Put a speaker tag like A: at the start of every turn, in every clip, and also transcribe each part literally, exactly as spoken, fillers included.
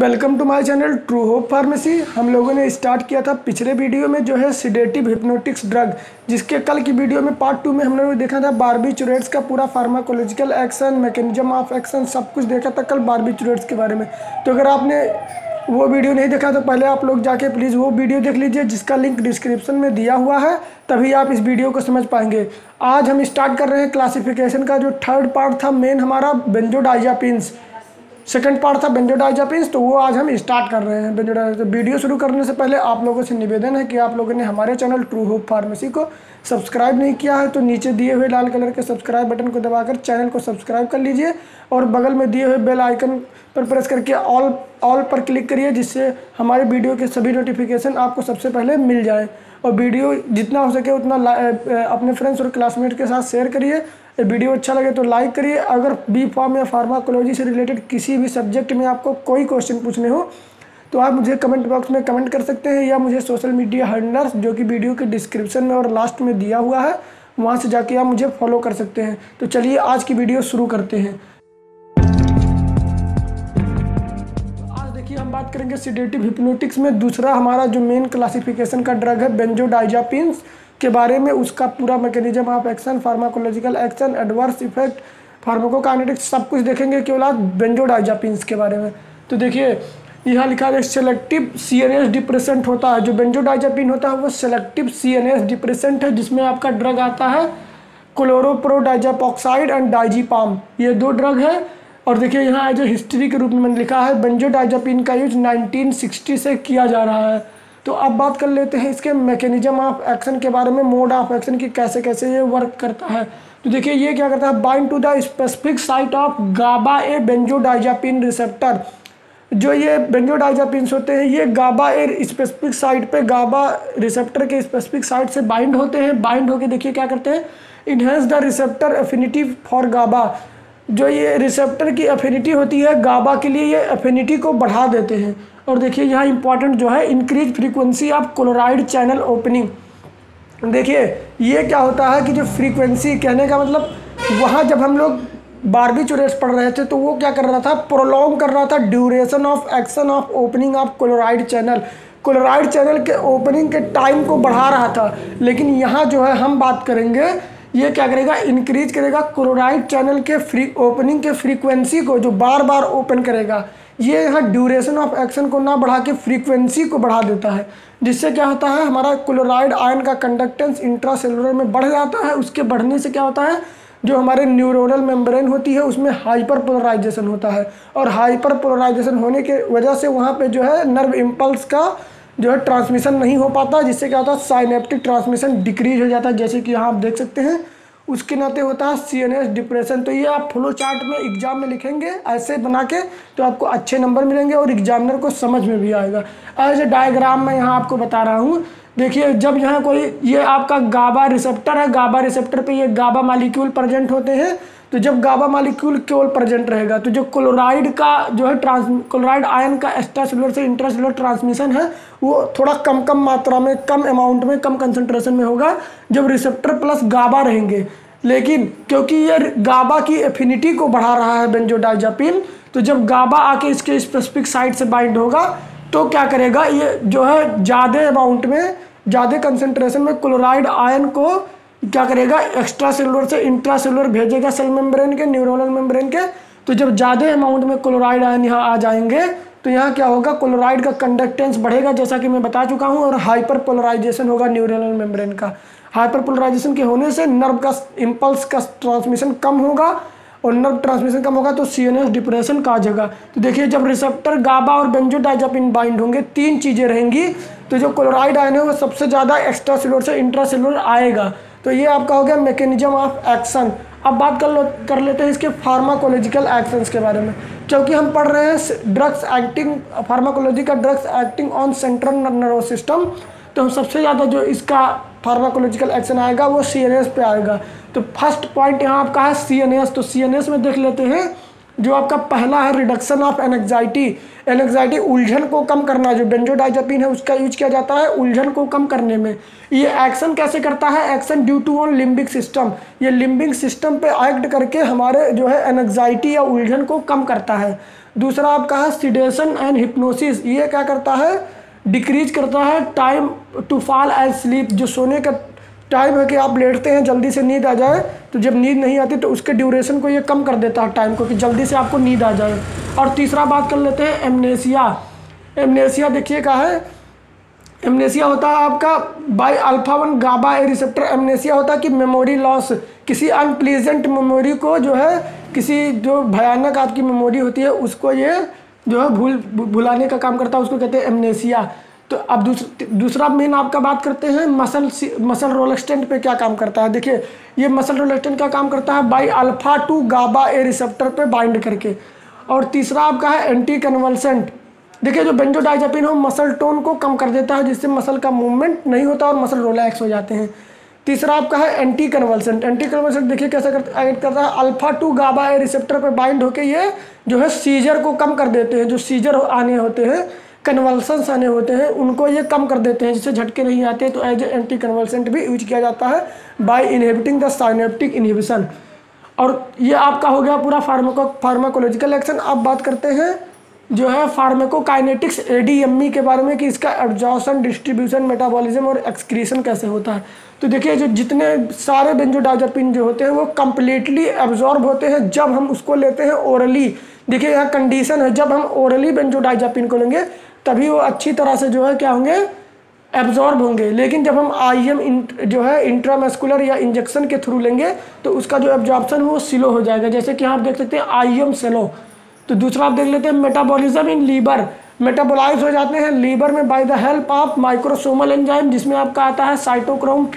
A: Welcome to my channel true hope pharmacy. हम लोगों ने स्टार्ट किया था पिछले वीडियो में जो है सिडेटिव हिप्नोटिक्स ड्रग, जिसके कल की वीडियो में पार्ट टू में हम लोगों ने देखा था बार्बिचुरेट्स का पूरा pharmacological action, mechanism of action सब कुछ देखा था कल बार्बिचुरेट्स के बारे में। तो अगर आपने वो वीडियो नहीं देखा तो पहले आप लोग जाके प्लीज़ वो वीडियो देख लीजिए, जिसका लिंक डिस्क्रिप्शन में दिया हुआ है, तभी आप इस वीडियो को समझ पाएंगे। आज हम स्टार्ट कर रहे हैं क्लासिफिकेशन का जो थर्ड पार्ट था मेन हमारा बेंजोडाइजापिन्स, सेकंड पार्ट था बेंजोडाइजापिन्स, तो वो आज हम स्टार्ट कर रहे हैं बेंजोडाइजापिन्स। तो वीडियो शुरू करने से पहले आप लोगों से निवेदन है कि आप लोगों ने हमारे चैनल ट्रू होप फार्मेसी को सब्सक्राइब नहीं किया है तो नीचे दिए हुए लाल कलर के सब्सक्राइब बटन को दबाकर चैनल को सब्सक्राइब कर लीजिए और बगल में दिए हुए बेल आइकन पर प्रेस करके ऑल ऑल पर क्लिक करिए, जिससे हमारे वीडियो के सभी नोटिफिकेशन आपको सबसे पहले मिल जाए। और वीडियो जितना हो सके उतना अपने फ्रेंड्स और क्लासमेट के साथ शेयर करिए। वीडियो अच्छा लगे तो लाइक करिए। अगर बी फार्म या फार्माकोलॉजी से रिलेटेड किसी भी सब्जेक्ट में आपको कोई क्वेश्चन पूछने हो तो आप मुझे कमेंट बॉक्स में कमेंट कर सकते हैं, या मुझे सोशल मीडिया हैंडलर्स जो कि वीडियो के डिस्क्रिप्शन में और लास्ट में दिया हुआ है वहाँ से जाके आप मुझे फॉलो कर सकते हैं। तो चलिए आज की वीडियो शुरू करते हैं। आज देखिए हम बात करेंगे सिडेटिव हिप्नोटिक्स में दूसरा हमारा जो मेन क्लासिफिकेशन का ड्रग है बेंजोडाइजापिन्स के बारे में, उसका पूरा mechanism of action, pharmacological action, adverse effect, pharmacokinetics सब कुछ देखेंगे केवल आज बेंजोडाइजापिन्स के बारे में। तो देखिए यहाँ लिखा है सेलेक्टिव सीएनएस डिप्रेसेंट होता है। जो बेंजोडाइजापिन होता है वो सेलेक्टिव सीएनएस डिप्रेसेंट है, जिसमें आपका ड्रग आता है क्लोरोप्रोडाइजापॉक्साइड एंड डाइजीपाम, ये दो ड्रग है। और देखिए यहाँ जो हिस्ट्री के रूप में मैंने लिखा है बेंजोडाइजापिन का यूज नाइनटीन सिक्सटी से किया जा रहा है। तो अब बात कर लेते हैं इसके मैकेनिज्म ऑफ एक्शन के बारे में, मोड ऑफ एक्शन की कैसे कैसे ये वर्क करता है। तो देखिए ये क्या करता है, bind to the specific site of GABA A benzodiazepine receptor. जो ये बेंजोडाइजापिन्स होते हैं ये गाबा ए स्पेसिफिक साइट पे, गाबा रिसेप्टर के स्पेसिफिक साइट से बाइंड होते हैं। बाइंड होके देखिए क्या करते हैं, enhance the receptor affinity for GABA. जो ये रिसेप्टर की एफिनिटी होती है गाबा के लिए, ये एफिनिटी को बढ़ा देते हैं। और देखिए यहाँ इंपॉर्टेंट जो है increase frequency of chloride channel opening. देखिए ये क्या होता है कि जो फ्रीक्वेंसी, कहने का मतलब वहाँ जब हम लोग बार्बिचुरेट्स पढ़ रहे थे तो वो क्या कर रहा था, प्रोलॉन्ग कर रहा था duration of action of opening of chloride channel, chloride channel के ओपनिंग के टाइम को बढ़ा रहा था। लेकिन यहाँ जो है हम बात करेंगे ये क्या करेगा, इंक्रीज करेगा क्लोराइड चैनल के फ्री ओपनिंग के फ्रीक्वेंसी को, जो बार बार ओपन करेगा। ये यहाँ ड्यूरेशन ऑफ एक्शन को ना बढ़ा के फ्रीक्वेंसी को बढ़ा देता है, जिससे क्या होता है हमारा क्लोराइड आयन का कंडक्टेंस इंट्रासेलुलर में बढ़ जाता है। उसके बढ़ने से क्या होता है, जो हमारे न्यूरोनल मेम्ब्रेन होती है उसमें हाइपर पोलराइजेशन होता है, और हाइपर पोलराइजेशन होने के वजह से वहाँ पे जो है नर्व इम्पल्स का जो है ट्रांसमिशन नहीं हो पाता, जिससे क्या होता है साइनेप्टिक ट्रांसमिशन डिक्रीज हो जाता है, जैसे कि यहाँ आप देख सकते हैं। उसके नाते होता है सीएनएस डिप्रेशन। तो ये आप फ्लो चार्ट में एग्जाम में लिखेंगे ऐसे बना के तो आपको अच्छे नंबर मिलेंगे और एग्जामिनर को समझ में भी आएगा। एज ए डायग्राम मैं यहाँ आपको बता रहा हूँ। देखिए जब यहाँ कोई, ये आपका गाबा रिसेप्टर है, गाबा रिसेप्टर पे ये गाबा मॉलिक्यूल प्रेजेंट होते हैं। तो जब गाबा मॉलिक्यूल केवल प्रेजेंट रहेगा तो जो क्लोराइड का जो है ट्रांस क्लोराइड आयन का एक्स्ट्रासेलुलर से इंट्रासेलुलर ट्रांसमिशन है वो थोड़ा कम कम मात्रा में, कम अमाउंट में, कम कंसंट्रेशन में होगा जब रिसेप्टर प्लस गाबा रहेंगे। लेकिन क्योंकि ये गाबा की एफिनिटी को बढ़ा रहा है बेंजोडाइजापिन, तो जब गाबा आके इसके स्पेसिफिक साइट से बाइंड होगा तो क्या करेगा, ये जो है ज़्यादा अमाउंट में, ज़्यादा कंसंट्रेशन में क्लोराइड आयन को क्या करेगा, एक्स्ट्रा सेलुलर से इंट्रा सेलुलर भेजेगा सेल मेम्ब्रेन के, न्यूरोनल मेम्ब्रेन के। तो जब ज़्यादा अमाउंट में क्लोराइड आयन यहाँ आ जाएंगे तो यहाँ क्या होगा, क्लोराइड का कंडक्टेंस बढ़ेगा जैसा कि मैं बता चुका हूँ, और हाइपर पोलराइजेशन होगा न्यूरोनल मेम्ब्रेन का। हाइपर पोलराइजेशन के होने से नर्व का इम्पल्स का ट्रांसमिशन कम होगा, और नर्व ट्रांसमिशन कम होगा तो सीएनएस डिप्रेशन का आ जाएगा। तो देखिए जब रिसेप्टर गाबा और बेंजोडाइजापिन बाइंड होंगे तीन चीज़ें रहेंगी, तो जो क्लोराइड आयन है वो सबसे ज़्यादा एक्स्ट्रा सेलुलर से इंट्रा सेलुलर आएगा। तो ये आपका हो गया मैकेनिज्म ऑफ एक्शन। अब बात कर लो कर लेते हैं इसके फार्माकोलॉजिकल एक्शंस के बारे में, क्योंकि हम पढ़ रहे हैं ड्रग्स एक्टिंग, फार्माकोलॉजी का drugs acting on central nervous system. तो हम सबसे ज़्यादा जो इसका फार्माकोलॉजिकल एक्शन आएगा वो सीएनएस पे आएगा। तो फर्स्ट पॉइंट यहाँ आपका है सीएनएस। तो सीएनएस में देख लेते हैं, जो आपका पहला है रिडक्शन ऑफ एनेक्साइटी। एनेक्साइटी उलझन को कम करना, जो बेंजोडाइजापिन है उसका यूज किया जाता है उलझन को कम करने में। ये एक्शन कैसे करता है, action due to on limbic system. ये लिम्बिक सिस्टम पे एक्ट करके हमारे जो है एनेक्साइटी या उलझन को कम करता है। दूसरा आपका है सिडेशन एंड हिप्नोसिस, ये क्या करता है, डिक्रीज करता है time to fall and sleep, जो सोने का टाइम है कि आप लेटते हैं जल्दी से नींद आ जाए, तो जब नींद नहीं आती तो उसके ड्यूरेशन को ये कम कर देता है टाइम को, कि जल्दी से आपको नींद आ जाए। और तीसरा बात कर लेते हैं एमनेसिया। एमनेसिया देखिए क्या है, एमनेसिया होता है आपका by alpha one GABA A receptor. Amnesia होता है कि मेमोरी लॉस, किसी अनप्लीजेंट मेमोरी को जो है, किसी जो भयानक आपकी मेमोरी होती है उसको ये जो है भूल भुलाने का काम करता है, उसको कहते हैं एमनेसिया। तो अब दूसरा दूसरा मेन आपका बात करते हैं मसल मसल रोलेक्टेंट पे क्या काम करता है। देखिए ये मसल रोलेक्टेंट का काम करता है by alpha two GABA A receptor पे बाइंड करके। और तीसरा आपका है एंटी कन्वल्सेंट। देखिए जो बेंजोडाइजापिन हो मसल टोन को कम कर देता है, जिससे मसल का मूवमेंट नहीं होता और मसल रिलैक्स हो जाते हैं। तीसरा आपका है एंटी कन्वल्सेंट। एंटी कन्वल्सेंट देखिए कैसे एक्ट करता है, alpha two GABA A receptor पे बाइंड होके ये जो है सीजर को कम कर देते हैं, जो सीजर आने होते हैं, कन्वल्सन्स आने होते हैं, उनको ये कम कर देते हैं, जिससे झटके नहीं आते। तो एज ए एंटी कन्वल्सेंट भी यूज किया जाता है by inhibiting the synaptic inhibition. और ये आपका हो गया पूरा फार्माको फार्माकोलॉजिकल एक्शन। अब बात करते हैं जो है फार्माकोकाइनेटिक्स एडीएमई के बारे में, कि इसका एब्जॉर्प्शन, डिस्ट्रीब्यूशन, मेटाबॉलिज्म और एक्सक्रीशन कैसे होता है। तो देखिए जो जितने सारे बेंजोडाइजापिन जो होते हैं वो कम्प्लीटली एब्जॉर्ब होते हैं जब हम उसको लेते हैं ओरली। देखिए यहाँ कंडीशन है, जब हम ओरली बेंजोडाइजापिन को लेंगे तभी वो अच्छी तरह से जो है क्या होंगे, एब्जॉर्ब होंगे। लेकिन जब हम आईएम जो है इंट्रामस्कुलर या इंजेक्शन के थ्रू लेंगे तो उसका जो एब्जॉर्प्शन वो स्लो हो जाएगा, जैसे कि आप देख सकते हैं आईएम स्लो। तो दूसरा आप देख लेते हैं मेटाबॉलिज्म इन लीवर। मेटाबोलाइज हो जाते हैं लीवर में by the help of microsomal enzyme, जिसमें आपका आता है cytochrome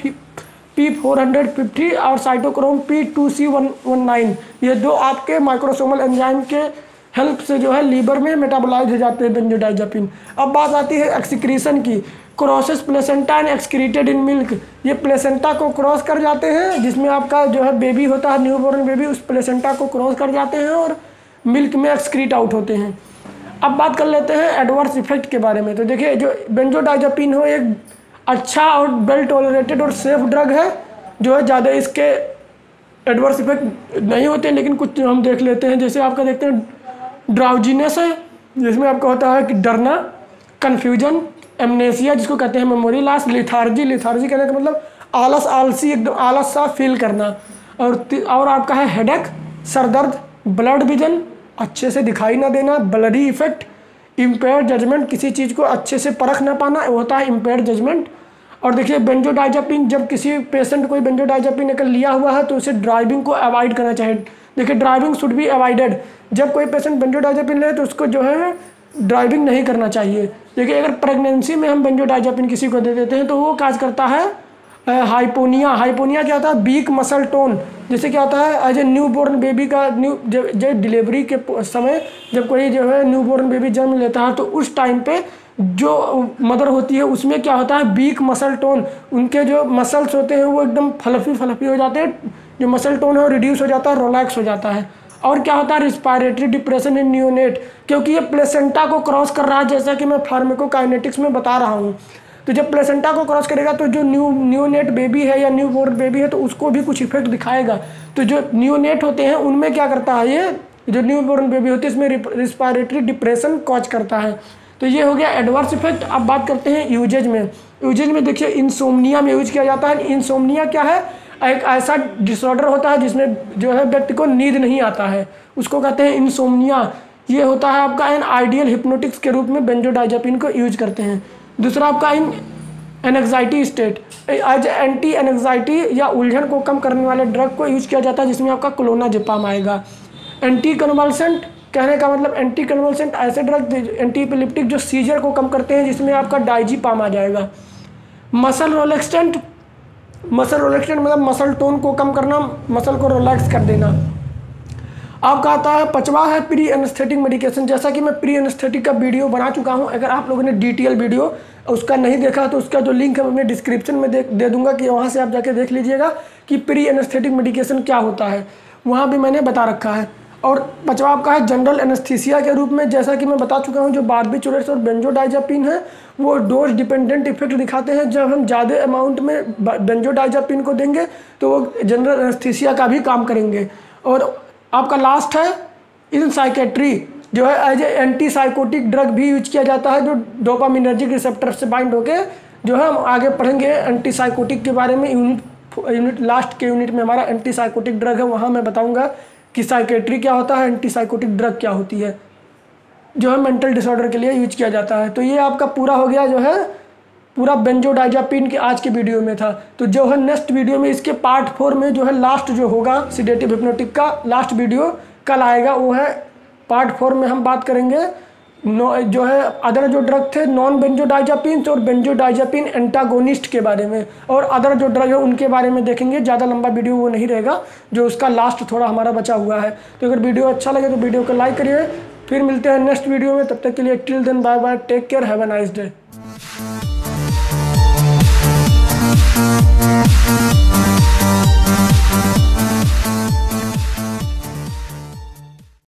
A: P four hundred fifty और cytochrome P two C one one nine. ये दो आपके माइक्रोसोमल एंजाइम के हेल्प से जो है लीवर में मेटाबोलाइज हो जाते हैं बेंजोडाइजापिन। अब बात आती है एक्सक्रीशन की। Crosses placenta and excreted in milk. ये प्लेसेंटा को क्रॉस कर जाते हैं, जिसमें आपका जो है बेबी होता है, न्यूबॉर्न बेबी, उस प्लेसेंटा को क्रॉस कर जाते हैं और मिल्क में एक्सक्रीट आउट होते हैं। अब बात कर लेते हैं एडवर्स इफेक्ट के बारे में। तो देखिए जो बेंजोडाइजापिन हो एक अच्छा और वेल टॉलरेटेड और सेफ ड्रग है, जो है ज़्यादा इसके एडवर्स इफेक्ट नहीं होते, लेकिन कुछ हम देख लेते हैं। जैसे आपका देखते हैं ड्राउजीनेस है, जिसमें आपका होता है कि डरना, कन्फ्यूजन, एमनेसिया जिसको कहते हैं मेमोरी लॉस, लिथार्जी। लिथार्जी कहने का मतलब आलस, आलसी, एकदम आलस सा फील करना। और और आपका है हेडेक, सरदर्द, ब्लड विजन, अच्छे से दिखाई ना देना, ब्लडी इफेक्ट, इम्पेयर जजमेंट, किसी चीज़ को अच्छे से परख ना पाना, वो होता है इम्पेयर जजमेंट। और देखिए बेंजोडाइजापिन, जब किसी पेशेंट कोई बेंजोडाइजापिन अगर लिया हुआ है तो उसे ड्राइविंग को अवॉइड करना चाहिए। देखिए ड्राइविंग शुड बी अवॉइडेड। जब कोई पेशेंट बेंजोडाइजापिन ले तो उसको जो है ड्राइविंग नहीं करना चाहिए। देखिए अगर प्रेगनेंसी में हम बेंजोडाइजापिन किसी को दे देते हैं तो वो काज करता है हाइपोनिया। हाइपोनिया क्या होता है, वीक मसल टोन। जैसे क्या होता है as a new born baby का न्यू जब जब डिलीवरी के समय जब कोई जो है न्यू बोर्न बेबी जन्म लेता है तो उस टाइम पे जो मदर होती है उसमें क्या होता है वीक मसल टोन, उनके जो मसल्स होते हैं वो एकदम फलफी फलफी हो जाते हैं, जो मसल टोन है वो रिड्यूस हो जाता है, रिलैक्स हो जाता है। और क्या होता है रिस्पायरेटरी डिप्रेशन इन न्यूनेट, क्योंकि ये प्लेसेंटा को क्रॉस कर रहा है, जैसा कि मैं फार्माकोकाइनेटिक्स में बता रहा हूँ। तो जब प्लेसेंटा को क्रॉस करेगा तो जो न्यू न्यूनेट बेबी है या न्यू बोर्न बेबी है तो उसको भी कुछ इफेक्ट दिखाएगा। तो जो न्यूनेट होते हैं उनमें क्या करता है, ये जो न्यू बोर्न बेबी होती है इसमें रिस्पायरेटरी डिप्रेशन कॉज करता है। तो ये हो गया एडवर्स इफेक्ट। अब बात करते हैं यूजेज में। यूजेज में देखिए इंसोम्निया में यूज किया जाता है। इंसोम्निया क्या है, एक ऐसा डिसऑर्डर होता है जिसमें जो है व्यक्ति को नींद नहीं आता है, उसको कहते हैं इंसोम्निया। ये होता है आपका एन आइडियल हिप्नोटिक्स के रूप में बेंजोडाइजापिन को यूज करते हैं। दूसरा आपका in anxiety state, as anti anxiety या उलझन को कम करने वाले ड्रग को यूज किया जाता है, जिसमें आपका क्लोनाजेपाम आएगा। एंटी कन्वल्सेंट कहने का मतलब एंटी कन्वल्सेंट ऐसे ड्रग एंटी एपिलेप्टिक जो सीजर को कम करते हैं, जिसमें आपका डाइजीपाम आ जाएगा। मसल रोलेक्सेंट, मसल रोलेक्सेंट मतलब मसल टोन को कम करना, मसल को रिलैक्स कर देना। आपका आता है पचवा है प्री एनेस्थेटिक मेडिकेशन। जैसा कि मैं प्री एनेस्थेटिक का वीडियो बना चुका हूं, अगर आप लोगों ने डिटेल वीडियो उसका नहीं देखा तो उसका जो लिंक है मैं अपने डिस्क्रिप्शन में दे दे दूंगा, कि वहां से आप जाके देख लीजिएगा कि प्री एनेस्थेटिक मेडिकेशन क्या होता है, वहाँ भी मैंने बता रखा है। और पचवा आपका है जनरल एनेस्थीसिया के रूप में। जैसा कि मैं बता चुका हूँ जो बार्बिचुरेट्स और बेंजोडाइजापिन है वो डोज डिपेंडेंट इफेक्ट दिखाते हैं। जब हम ज़्यादा अमाउंट में बेंजोडाइजापिन को देंगे तो वो जनरल एनेस्थीसिया का भी काम करेंगे। और आपका लास्ट है इन साइकेट्री। जो है as a anti psychotic drug भी यूज किया जाता है, जो डोपामिनर्जिक रिसेप्टर से बाइंड होके जो है हम आगे पढ़ेंगे एंटी साइकोटिक के बारे में। यूनिट यूनिट लास्ट के यूनिट में हमारा एंटी साइकोटिक ड्रग है, वहाँ मैं बताऊँगा कि साइकेट्री क्या होता है, एंटी साइकोटिक ड्रग क्या होती है, जो है मेंटल डिसऑर्डर के लिए यूज किया जाता है। तो ये आपका पूरा हो गया जो है पूरा बेंजोडाइजापिन के आज के वीडियो में था। तो जो है नेक्स्ट वीडियो में इसके पार्ट फोर में जो है लास्ट जो होगा सिडेटिव हिप्नोटिक का लास्ट वीडियो कल आएगा, वो है पार्ट फोर में हम बात करेंगे नो जो है अदर जो ड्रग थे नॉन बेंजोडाइजापिन और बेंजोडाइजापिन एंटागोनिस्ट के बारे में, और अदर जो ड्रग है उनके बारे में देखेंगे। ज़्यादा लंबा वीडियो वो नहीं रहेगा, जो उसका लास्ट थोड़ा हमारा बचा हुआ है। तो अगर वीडियो अच्छा लगे तो वीडियो को लाइक करिए। फिर मिलते हैं नेक्स्ट वीडियो में, तब तक के लिए till then bye bye, take care, have a nice day.